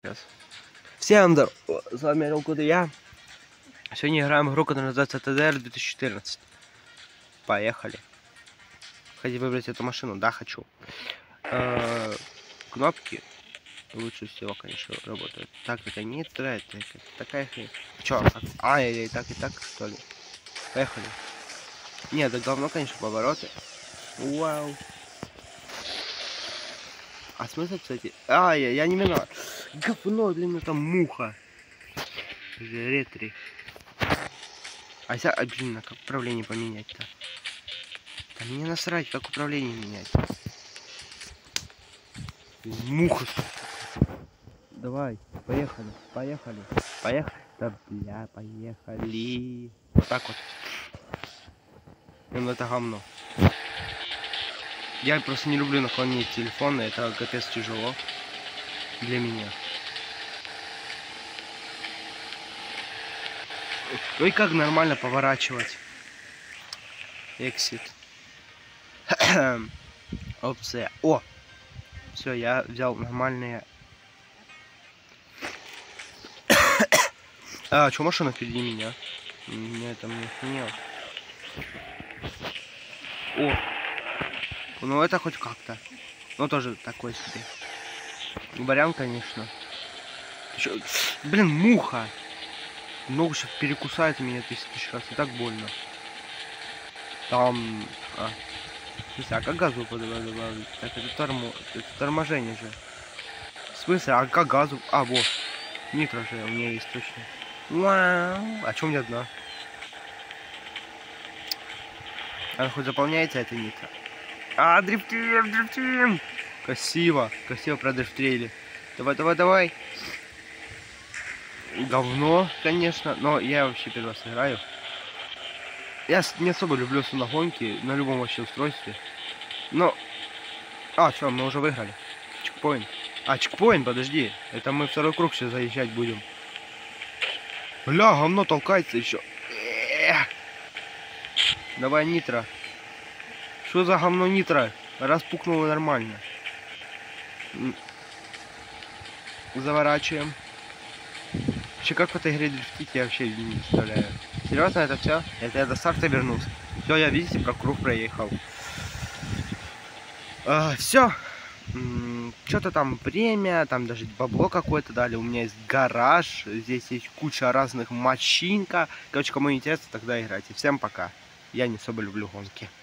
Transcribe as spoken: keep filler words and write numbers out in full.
Сейчас. Всем здорово, с вами Рокуд и я. Сегодня играем игру, которая называется тэ дэ эр две тысячи четырнадцать. Поехали. Хотите выбрать эту машину? Да, хочу. Э-э- кнопки лучше всего, конечно, работают. Так, это не это, это такая хрень. Чё? А, или так и так, что ли? Поехали. Нет, это говно, конечно, повороты. Вау. А смысл, кстати... А, я, я не виноват. Говно, блин, это муха. Ретри. А, ся... а блин, а как управление поменять-то? Да мне насрать, как управление менять. Муха. Давай, поехали, поехали, поехали. Да, бля, поехали. Вот так вот. Ну, это говно. Я просто не люблю наклонить телефон, это капец тяжело для меня. Ой, как нормально поворачивать. Exit. Опция. О! Все, я взял нормальные. А, что машина впереди меня? Меня это мне охренело. О! Ну это хоть как-то. Ну тоже такой себе. Вариант, конечно. Чё? Блин, муха! Ногу сейчас перекусает меня тысячу тысяч раз. И так больно. Там... А. Слушай, а как газу добавить? Так, это, тормо... это торможение же. В смысле, а как газу? А, вот. Нитро же у меня есть точно. Вау. А чё у меня одна? Она хоть заполняется, это нитро. А, дрифтим, дрифтим! Красиво, красиво продрифтили. Давай, давай, давай. Говно, конечно, но я вообще первый раз играю. Я не особо люблю самогонки на любом вообще устройстве. Но... А, что, мы уже выиграли. Чекпоинт. А, чекпоинт, подожди. Это мы второй круг сейчас заезжать будем. Бля, говно толкается еще. Эх. Давай нитро. Что за говно нитро? Распукнуло нормально. Заворачиваем. Вообще, как в этой игре дрифтить, я вообще не представляю. Серьезно, это все? Это я до старта вернулся. Все, я, видите, про круг проехал. А, все. Что-то там время, там даже бабло какое-то дали. У меня есть гараж, здесь есть куча разных мочинка. Короче, кому интересно, тогда играйте. Всем пока. Я не особо люблю гонки.